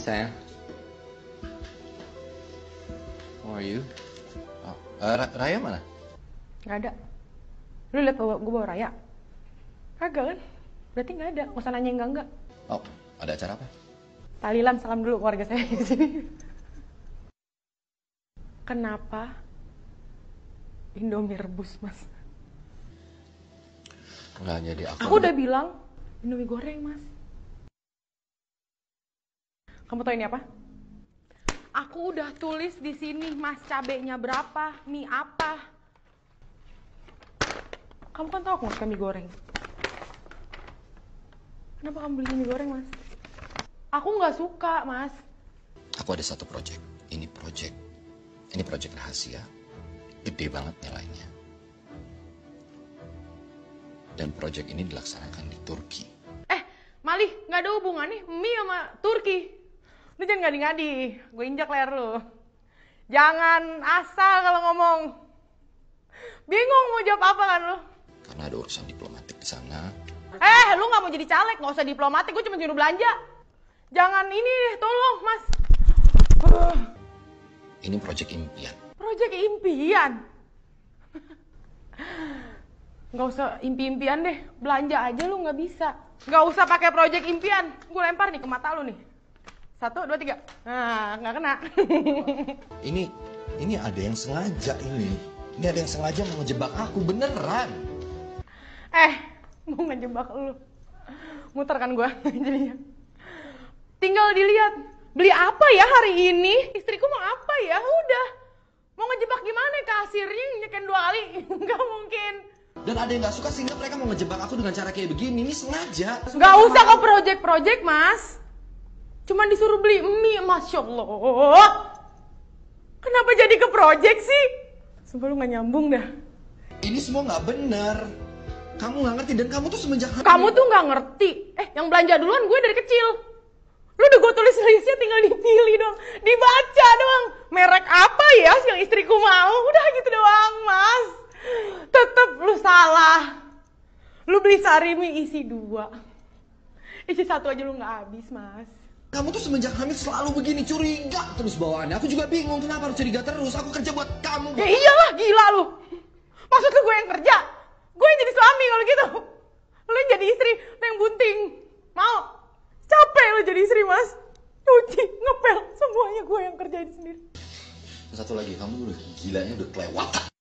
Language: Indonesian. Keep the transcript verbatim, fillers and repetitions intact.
sayang. How are you? Oh, uh, Ra- Raya mana? Nggak ada. Lu liat bawa, gue bawa Raya? Kagak kan? Berarti nggak ada. Nggak usah nanya enggak-enggak. Oh, ada acara apa? Tahlilan, salam dulu keluarga saya di sini. Kenapa Indomie rebus, Mas? Nggak, jadi aku... Aku udah bilang Indomie goreng, Mas. Kamu tahu ini apa? Aku udah tulis di sini, Mas, cabenya berapa, mie apa. Kamu kan tahu aku nggak suka mie goreng. Kenapa kamu beli mie goreng, Mas? Aku nggak suka, Mas. Aku ada satu project. Ini project. Ini project rahasia. Gede banget nilainya. Dan project ini dilaksanakan di Turki. Eh, Malih, nggak ada hubungannya mie sama Turki. Lu jangan ngadi-ngadi, gue injak leher lu. Jangan asal kalau ngomong. Bingung mau jawab apa kan lu? Karena ada urusan diplomatik di sana. Eh, lu nggak mau jadi caleg, nggak usah diplomatik, gue cuma nyuruh belanja. Jangan ini deh, tolong, Mas. Uh, Ini project impian. Project impian. Nggak usah impi-impian deh, belanja aja lu nggak bisa. Nggak usah pakai project impian, gue lempar nih ke mata lu nih. Satu, dua, tiga. Nah, nggak kena. Ini, ini ada yang sengaja ini. Ini ada yang sengaja mau ngejebak aku, beneran. Eh, mau ngejebak lu. Muter kan gue jadinya. Tinggal dilihat, beli apa ya hari ini? Istriku mau apa ya? Udah. Mau ngejebak gimana? Kasirnya nyeken dua kali? Nggak mungkin. Dan ada yang gak suka sehingga mereka mau ngejebak aku dengan cara kayak begini. Ini sengaja. Nggak usah kok project-project, Mas. Cuman disuruh beli mie, Masya Allah. Kenapa jadi ke project sih? Sumpah lu gak nyambung dah. Ini semua gak bener. Kamu gak ngerti dan kamu tuh semenjak... Kamu tuh gak ngerti. Eh, yang belanja duluan gue dari kecil. Lu udah gue tulis listnya, tinggal dipilih dong. Dibaca doang. Merek apa ya yang istriku mau? Udah gitu doang, Mas. Tetep lu salah. Lu beli sari mie isi dua. Isi satu aja lu gak habis, Mas. Kamu tuh semenjak hamil selalu begini, curiga terus bawaannya. Aku juga bingung kenapa harus curiga terus. Aku kerja buat kamu. Ya iyalah, gila lu. Maksud lu gue yang kerja? Gue yang jadi suami kalau gitu. Lu yang jadi istri, lu yang bunting. Mau? Capek lu jadi istri, Mas. Cuci, ngepel, semuanya gue yang kerjain sendiri. Satu lagi, kamu udah gilanya udah kelewatan.